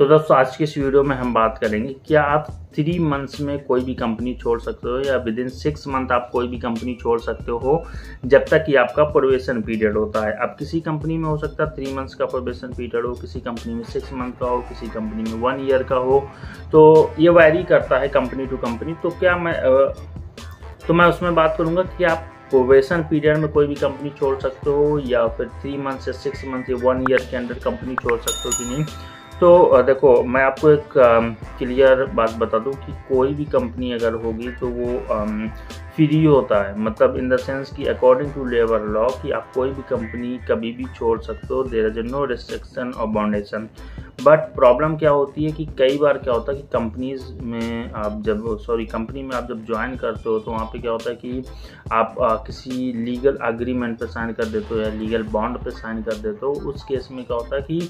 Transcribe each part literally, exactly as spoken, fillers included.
तो दोस्तों आज की इस वीडियो में हम बात करेंगे क्या आप थ्री मंथ्स में कोई भी कंपनी छोड़ सकते हो या विद इन सिक्स मंथ आप कोई भी कंपनी छोड़ सकते हो जब तक कि आपका प्रोबेशन पीरियड होता है। अब किसी कंपनी में हो सकता है थ्री मंथ्स का प्रोबेशन पीरियड हो, किसी कंपनी में सिक्स मंथ का हो, किसी कंपनी में वन ईयर का हो, तो ये वैरी करता है कंपनी टू कंपनी। तो क्या मैं तो मैं उसमें बात करूँगा कि आप प्रोबेशन पीरियड में कोई भी कंपनी छोड़ सकते हो या फिर थ्री मंथ या सिक्स मंथ या वन ईयर के अंदर कंपनी छोड़ सकते हो कि नहीं। तो देखो मैं आपको एक क्लियर बात बता दूं कि कोई भी कंपनी अगर होगी तो वो फ्री होता है, मतलब इन द सेंस कि अकॉर्डिंग टू लेबर लॉ कि आप कोई भी कंपनी कभी भी छोड़ सकते हो, देयर इज नो रिस्ट्रिक्शन और बाउंडेशन। बट प्रॉब्लम क्या होती है कि कई बार क्या होता है कि कंपनीज में आप जब सॉरी कंपनी में आप जब ज्वाइन करते हो तो वहाँ पे क्या होता है कि आप आ, किसी लीगल एग्रीमेंट पे साइन कर देते हो या लीगल बॉन्ड पे साइन कर देते हो। उस केस में क्या होता है कि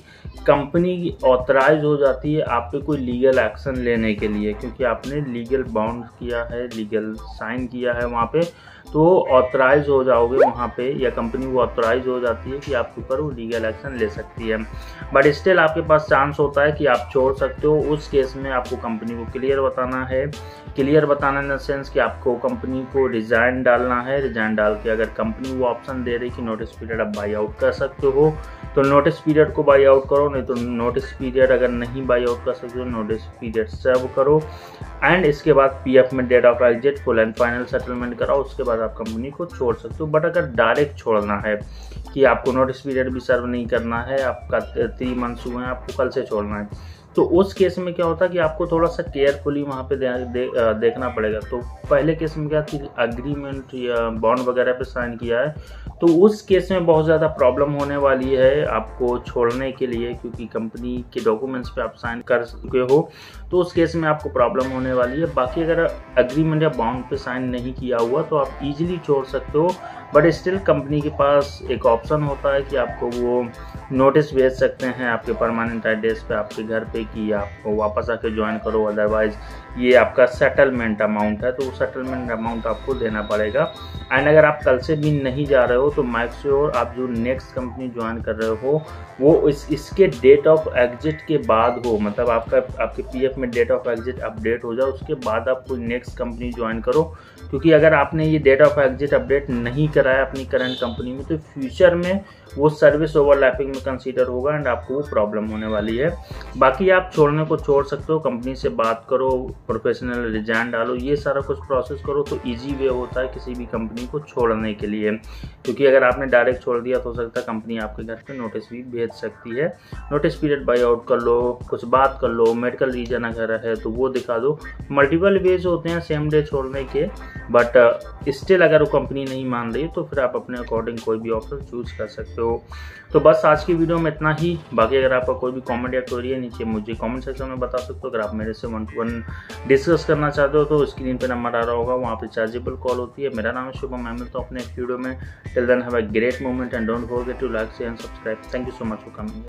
कंपनी ऑथराइज हो जाती है आप पे कोई लीगल एक्शन लेने के लिए, क्योंकि आपने लीगल बॉन्ड किया है, लीगल साइन किया है वहाँ पे, तो ऑथराइज हो जाओगे वहाँ पे, या कंपनी वो ऑथराइज हो जाती है कि आपके ऊपर वो लीगल एक्शन ले सकती है। बट स्टिल आपके पास चांस होता है कि आप छोड़ सकते हो। उस केस में आपको कंपनी को क्लियर बताना है, क्लियर बताना इन द सेंस कि आपको कंपनी को रिजाइन डालना है। रिजाइन डाल के अगर कंपनी वो ऑप्शन दे रही कि नोटिस पीरियड आप बाई आउट कर सकते हो तो नोटिस पीरियड को बाई आउट करो, नहीं तो नोटिस पीरियड अगर नहीं बाई आउट कर सकते हो नोटिस पीरियड सर्व करो एंड इसके बाद पीएफ में date of exit full and final settlement कराओ। उसके बाद आप कंपनी को छोड़ सकते हो। बट अगर डायरेक्ट छोड़ना है कि आपको नोटिस पीरियड भी सर्व नहीं करना है, आपका थ्री मंथ्स हुए हैं, आपको कल से छोड़ना है, तो उस केस में क्या होता है कि आपको थोड़ा सा केयरफुली वहाँ पे दे, दे, देखना पड़ेगा। तो पहले केस में क्या कि एग्रीमेंट या बॉन्ड वगैरह पे साइन किया है, तो उस केस में बहुत ज़्यादा प्रॉब्लम होने वाली है आपको छोड़ने के लिए, क्योंकि कंपनी के डॉक्यूमेंट्स पे आप साइन कर चुके हो, तो उस केस में आपको प्रॉब्लम होने वाली है। बाकी अगर एग्रीमेंट या बॉन्ड पे साइन नहीं किया हुआ तो आप इजीली छोड़ सकते हो। बट स्टिल कंपनी के पास एक ऑप्शन होता है कि आपको वो नोटिस भेज सकते हैं आपके परमानेंट एड्रेस पे आपके घर पे कि आपको वापस आके ज्वाइन करो, अदरवाइज ये आपका सेटलमेंट अमाउंट है तो वो सेटलमेंट अमाउंट आपको देना पड़ेगा। एंड अगर आप कल से भी नहीं जा रहे हो तो मेक श्योर आप जो नेक्स्ट कंपनी ज्वाइन कर रहे हो वो इस इसके डेट ऑफ एग्जिट के बाद हो, मतलब आपका आपके पीएफ में डेट ऑफ एग्जिट अपडेट हो जाए उसके बाद आप कोई नेक्स्ट कंपनी ज्वाइन करो। क्योंकि अगर आपने ये डेट ऑफ एग्जिट अपडेट नहीं कराया अपनी करंट कंपनी में तो फ्यूचर में वो सर्विस ओवरलैपिंग में कंसीडर होगा एंड आपको वो प्रॉब्लम होने वाली है। बाकी आप छोड़ने को छोड़ सकते हो, कंपनी से बात करो, प्रोफेशनल रिजाइन डालो, ये सारा कुछ प्रोसेस करो तो इजी वे होता है किसी भी कंपनी को छोड़ने के लिए। क्योंकि अगर आपने डायरेक्ट छोड़ दिया तो हो सकता है कंपनी आपके घर पे नोटिस भी भेज सकती है। नोटिस पीरियड बाई आउट कर लो, कुछ बात कर लो, मेडिकल रीजन अगर है तो वो दिखा दो। मल्टीपल वेज होते हैं सेम डे छोड़ने के, बट स्टिल अगर वो कंपनी नहीं मान रही तो फिर आप अपने अकॉर्डिंग कोई भी ऑप्शन चूज कर सकते हो। तो बस आज की वीडियो में इतना ही। बाकी अगर आपका कोई भी कमेंट या क्वेरी है नीचे मुझे कमेंट सेक्शन में बता सकते हो। अगर आप मेरे से वन टू वन डिस्कस करना चाहते हो तो स्क्रीन पे नंबर आ रहा होगा, वहाँ पे चार्जेबल कॉल होती है। मेरा नाम है शुभम, मैं मिलता हूँ अपने वीडियो में। Till then have a great moment and don't forget to like share and subscribe. Thank you so much for coming.